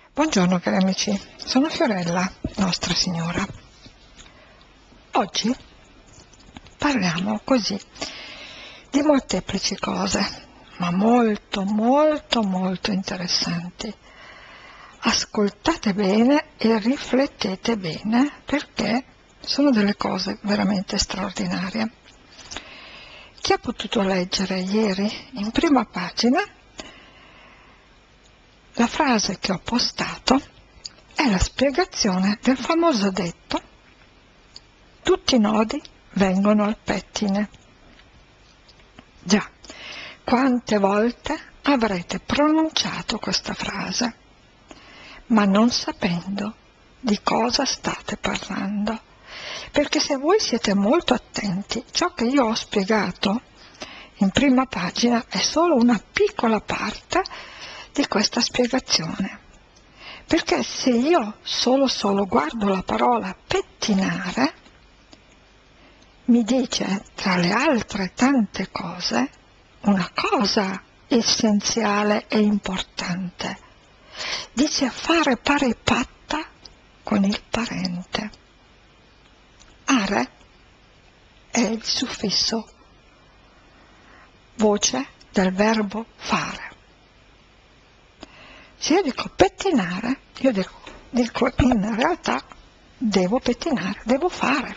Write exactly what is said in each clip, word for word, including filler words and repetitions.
Buongiorno cari amici, sono Fiorella, Nostra Signora. Oggi parliamo così di molteplici cose, ma molto molto molto interessanti. Ascoltate bene e riflettete bene perché sono delle cose veramente straordinarie. Chi ha potuto leggere ieri in prima pagina, la frase che ho postato è la spiegazione del famoso detto: tutti i nodi vengono al pettine. Già, quante volte avrete pronunciato questa frase, ma non sapendo di cosa state parlando. Perché se voi siete molto attenti, ciò che io ho spiegato in prima pagina è solo una piccola parte di questa spiegazione. Perché se io solo solo guardo la parola pettinare, mi dice, tra le altre tante cose, una cosa essenziale e importante. Dice fare pari patta con il parente. Are è il suffisso voce del verbo fare. Se io dico pettinare, io dico, dico in realtà devo pettinare, devo fare.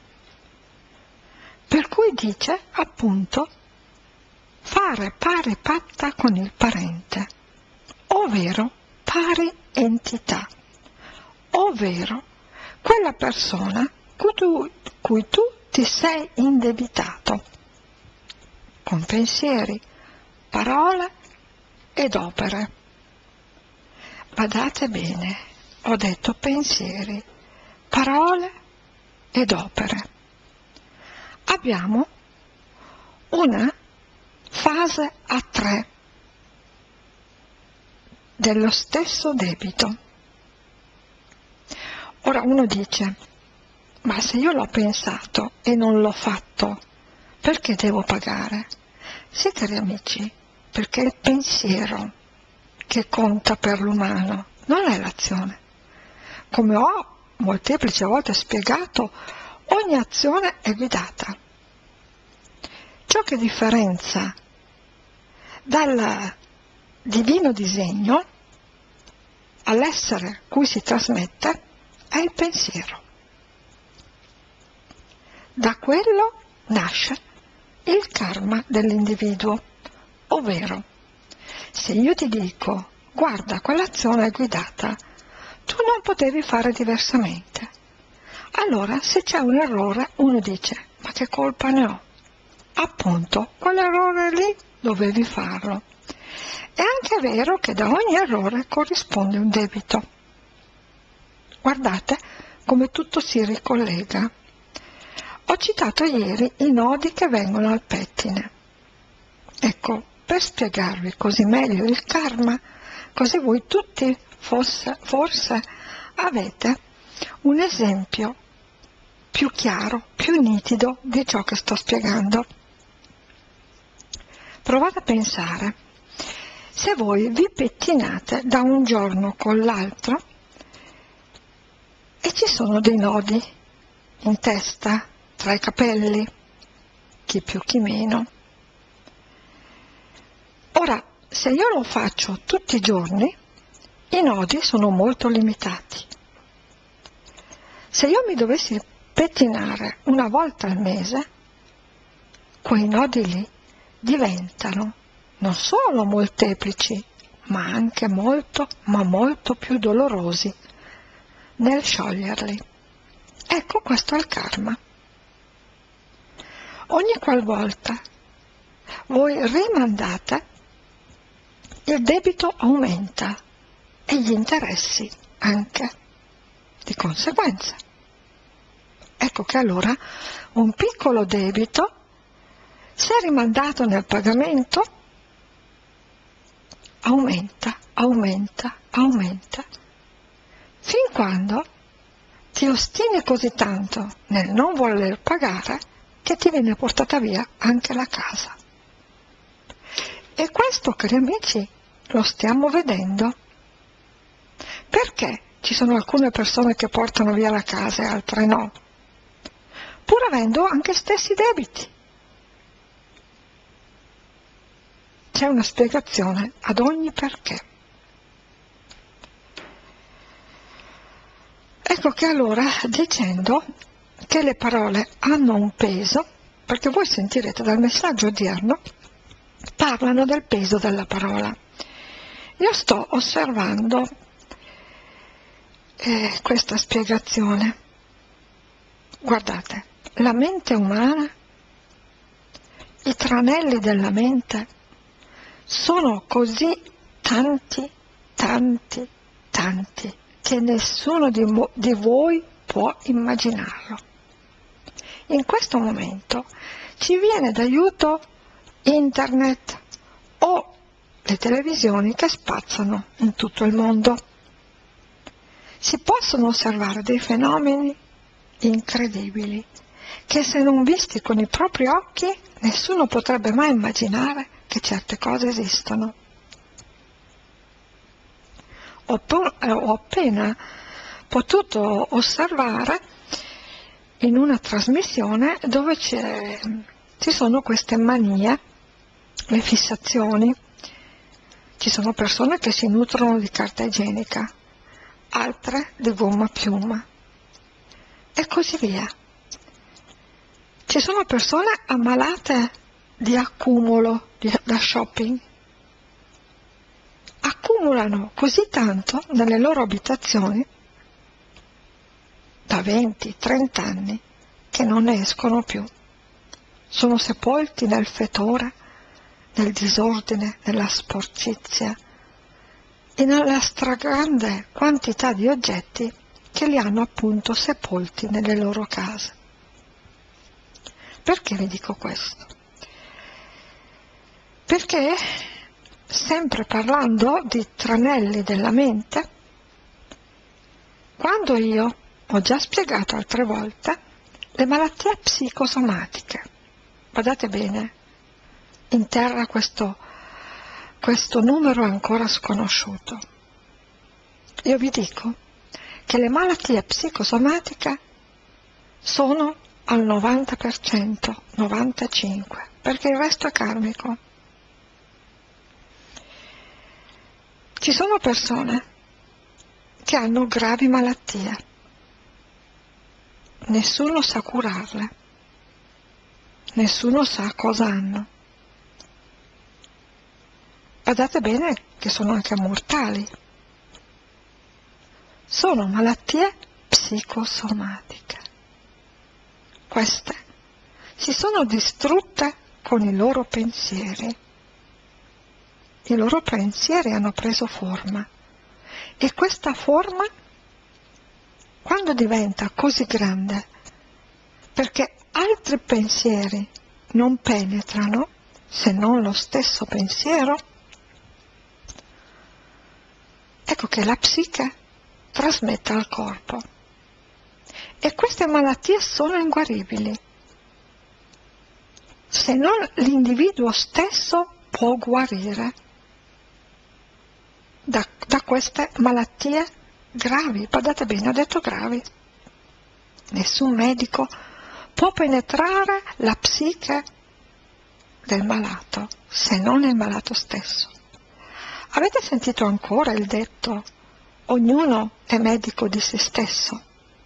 Per cui dice appunto fare pari patta con il parente, ovvero pari entità, ovvero quella persona cui tu, cui tu ti sei indebitato, con pensieri, parole ed opere. Badate bene, ho detto pensieri, parole ed opere. Abbiamo una fase a tre dello stesso debito. Ora uno dice, ma se io l'ho pensato e non l'ho fatto, perché devo pagare? Sì, cari amici, perché è il pensiero che conta per l'umano, non è l'azione. Come ho molteplici volte spiegato, ogni azione è guidata. Ciò che differenzia dal divino disegno all'essere cui si trasmette è il pensiero. Da quello nasce il karma dell'individuo, ovvero se io ti dico guarda quell'azione è guidata, tu non potevi fare diversamente. Allora se c'è un errore uno dice ma che colpa ne ho? Appunto, quell'errore lì dovevi farlo. È anche vero che da ogni errore corrisponde un debito. Guardate come tutto si ricollega. Ho citato ieri i nodi che vengono al pettine. Ecco, per spiegarvi così meglio il karma, così voi tutti forse, forse avete un esempio più chiaro, più nitido di ciò che sto spiegando. Provate a pensare, se voi vi pettinate da un giorno con l'altro e ci sono dei nodi in testa, tra i capelli, chi più chi meno. Ora, se io lo faccio tutti i giorni, i nodi sono molto limitati. Se io mi dovessi pettinare una volta al mese, quei nodi lì diventano non solo molteplici, ma anche molto, ma molto più dolorosi nel scioglierli. Ecco, questo è il karma. Ogni qualvolta voi rimandate, il debito aumenta e gli interessi anche, di conseguenza. Ecco che allora un piccolo debito, se rimandato nel pagamento, aumenta, aumenta, aumenta, fin quando ti ostini così tanto nel non voler pagare che ti viene portata via anche la casa. E questo, cari amici, lo stiamo vedendo. Perché ci sono alcune persone che portano via la casa e altre no? Pur avendo anche stessi debiti. C'è una spiegazione ad ogni perché. Ecco che allora, dicendo che le parole hanno un peso, perché voi sentirete dal messaggio odierno, parlano del peso della parola. Io sto osservando eh, questa spiegazione. Guardate, la mente umana, i tranelli della mente, sono così tanti, tanti, tanti, che nessuno di, mo- di voi può immaginarlo. In questo momento ci viene d'aiuto internet o le televisioni che spazzano in tutto il mondo. Si possono osservare dei fenomeni incredibili che, se non visti con i propri occhi, nessuno potrebbe mai immaginare che certe cose esistono. Ho, po- ho appena potuto osservare in una trasmissione dove c'è, ci sono queste manie, le fissazioni. Ci sono persone che si nutrono di carta igienica, altre di gomma a piuma e così via. Ci sono persone ammalate di accumulo di, da shopping. Accumulano così tanto nelle loro abitazioni da venti trenta anni che non ne escono più. Sono sepolti nel fetore, nel disordine, nella sporcizia e nella stragrande quantità di oggetti che li hanno appunto sepolti nelle loro case. Perché vi dico questo? Perché, sempre parlando di tranelli della mente, quando io ho già spiegato altre volte le malattie psicosomatiche, guardate bene, in terra questo, questo numero è ancora sconosciuto. Io vi dico che le malattie psicosomatiche sono al novanta per cento, novantacinque per cento, perché il resto è karmico. Ci sono persone che hanno gravi malattie, nessuno sa curarle, nessuno sa cosa hanno. Guardate bene che sono anche mortali. Sono malattie psicosomatiche. Queste si sono distrutte con i loro pensieri. I loro pensieri hanno preso forma e questa forma, quando diventa così grande, perché altri pensieri non penetrano se non lo stesso pensiero, ecco che la psiche trasmette al corpo. E queste malattie sono inguaribili, se non l'individuo stesso può guarire da, da queste malattie gravi. Guardate bene, ho detto gravi. Nessun medico può penetrare la psiche del malato, se non il malato stesso. Avete sentito ancora il detto, ognuno è medico di se stesso?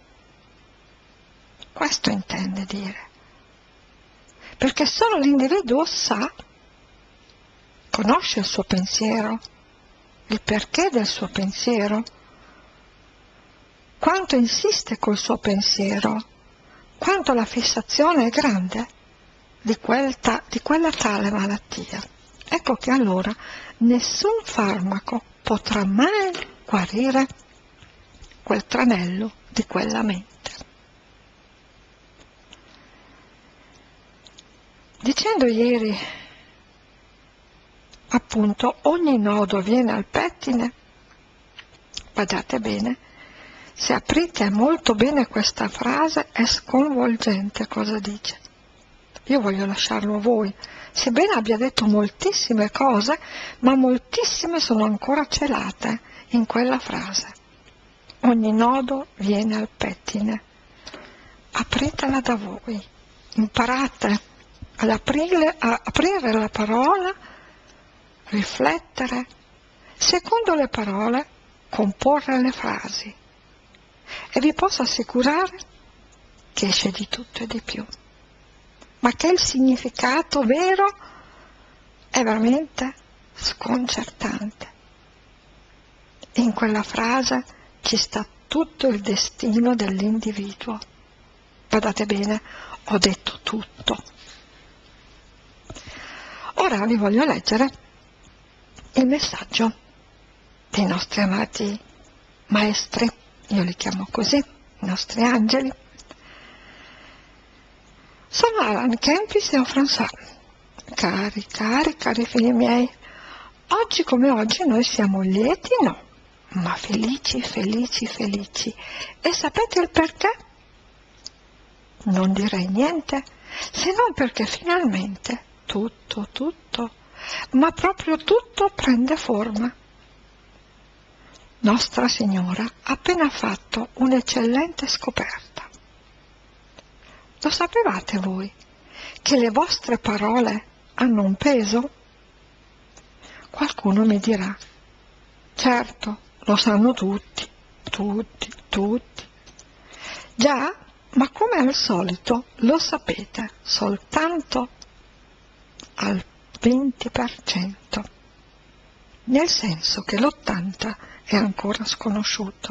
Questo intende dire. Perché solo l'individuo sa, conosce il suo pensiero, il perché del suo pensiero, quanto insiste col suo pensiero, quanto la fissazione è grande di, quel ta- di quella tale malattia. Ecco che allora nessun farmaco potrà mai guarire quel tranello di quella mente. Dicendo ieri, appunto, ogni nodo viene al pettine, badate bene, se aprite molto bene questa frase è sconvolgente cosa dice. Io voglio lasciarlo a voi, sebbene abbia detto moltissime cose, ma moltissime sono ancora celate in quella frase. ogni nodo viene al pettine. Apritela da voi, imparate ad aprile, a aprire la parola, riflettere, secondo le parole comporre le frasi, e vi posso assicurare che esce di tutto e di più, ma che il significato vero è veramente sconcertante. In quella frase ci sta tutto il destino dell'individuo. Guardate bene, ho detto tutto. Ora vi voglio leggere il messaggio dei nostri amati maestri, io li chiamo così, i nostri angeli. Sono Alan Kempis e François. Cari, cari, cari figli miei, oggi come oggi noi siamo lieti, no, ma felici, felici, felici. E sapete il perché? Non direi niente, se non perché finalmente tutto, tutto, ma proprio tutto prende forma. Nostra Signora ha appena fatto un'eccellente scoperta. Lo sapevate voi che le vostre parole hanno un peso? Qualcuno mi dirà, certo, lo sanno tutti, tutti, tutti. Già, ma come al solito lo sapete soltanto al venti per cento, nel senso che l'ottanta per cento è ancora sconosciuto.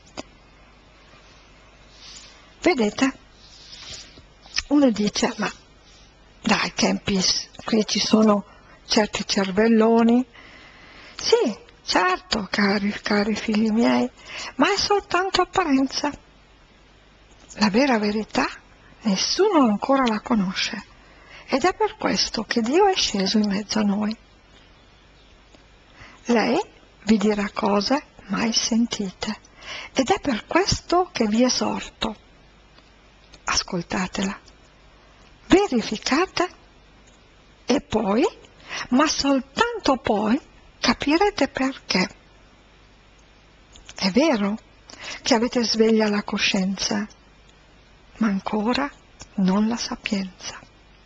Vedete? Uno dice, ma dai Kempis, qui ci sono certi cervelloni. Sì, certo, cari, cari figli miei, ma è soltanto apparenza. La vera verità nessuno ancora la conosce, ed è per questo che Dio è sceso in mezzo a noi. Lei vi dirà cose mai sentite, ed è per questo che vi esorto. Ascoltatela, verificate e poi, ma soltanto poi, capirete perché. È vero che avete sveglia la coscienza, ma ancora non la sapienza.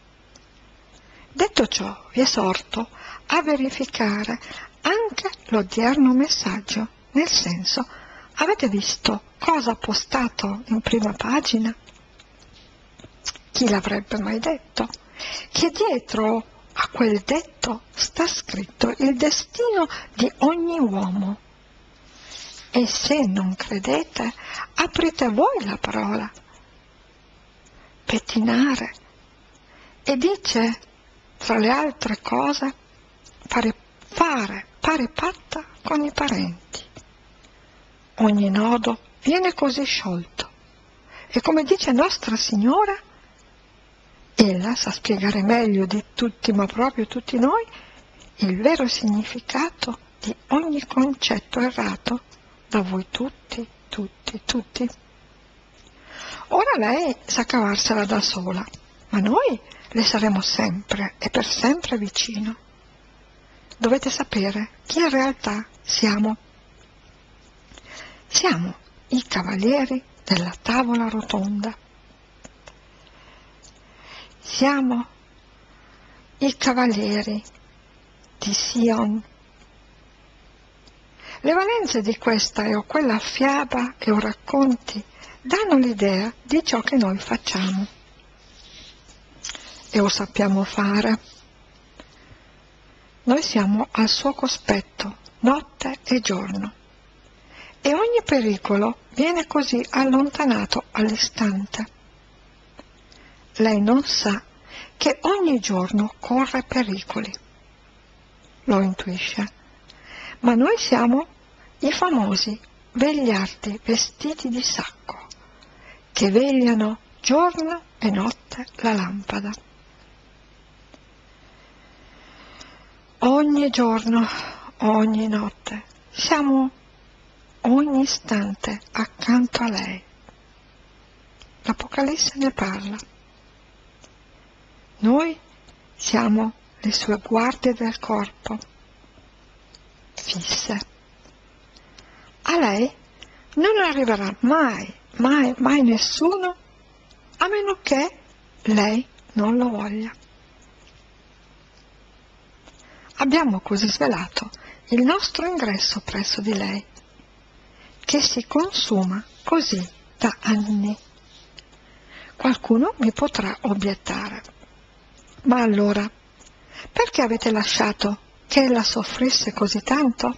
Detto ciò, vi esorto a verificare anche l'odierno messaggio, nel senso, avete visto cosa ha postato in prima pagina? Chi l'avrebbe mai detto? Che dietro a quel detto sta scritto il destino di ogni uomo. E se non credete, aprite voi la parola. Pettinare. E dice, tra le altre cose, fare, fare pari patta con i parenti. Ogni nodo viene così sciolto. E come dice Nostra Signora, ella sa spiegare meglio di tutti, ma proprio tutti noi, il vero significato di ogni concetto errato da voi tutti, tutti, tutti. Ora lei sa cavarsela da sola, ma noi le saremo sempre e per sempre vicino. Dovete sapere chi in realtà siamo. Siamo i cavalieri della tavola rotonda. Siamo i cavalieri di Sion. Le valenze di questa e o quella fiaba e o racconti danno l'idea di ciò che noi facciamo e o sappiamo fare. Noi siamo al suo cospetto, notte e giorno, e ogni pericolo viene così allontanato all'istante. Lei non sa che ogni giorno corre pericoli. Lo intuisce. Ma noi siamo i famosi vegliardi vestiti di sacco, che vegliano giorno e notte la lampada. Ogni giorno, ogni notte, siamo ogni istante accanto a lei. L'Apocalisse ne parla. Noi siamo le sue guardie del corpo, fisse. A lei non arriverà mai, mai, mai nessuno, a meno che lei non lo voglia. Abbiamo così svelato il nostro ingresso presso di lei, che si consuma così da anni. Qualcuno mi potrà obiettare: ma allora, perché avete lasciato che ella soffrisse così tanto?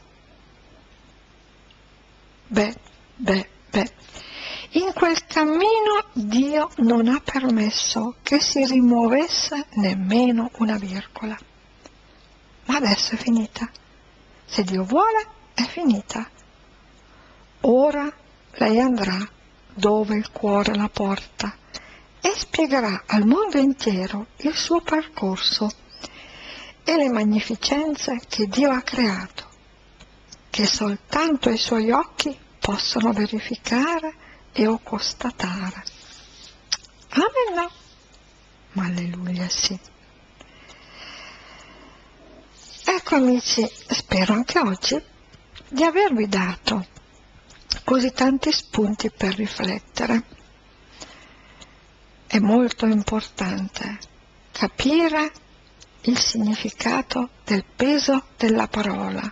Beh, beh, beh, in quel cammino Dio non ha permesso che si rimuovesse nemmeno una virgola. Ma adesso è finita. Se Dio vuole, è finita. Ora lei andrà dove il cuore la porta e spiegherà al mondo intero il suo percorso e le magnificenze che Dio ha creato, che soltanto i suoi occhi possono verificare e o constatare. Amen no, ma alleluia sì. Ecco amici, spero anche oggi di avervi dato così tanti spunti per riflettere. È molto importante capire il significato del peso della parola,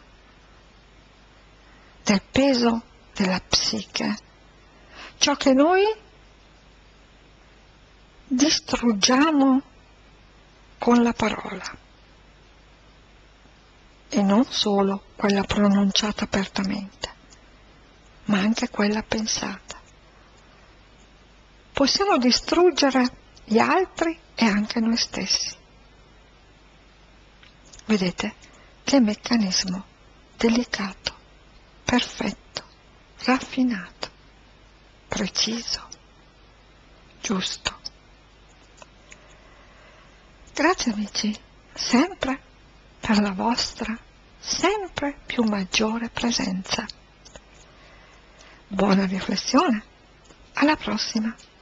del peso della psiche, ciò che noi distruggiamo con la parola, e non solo quella pronunciata apertamente, ma anche quella pensata. Possiamo distruggere gli altri e anche noi stessi. Vedete che meccanismo delicato, perfetto, raffinato, preciso, giusto. Grazie amici, sempre per la vostra sempre più maggiore presenza. Buona riflessione, alla prossima!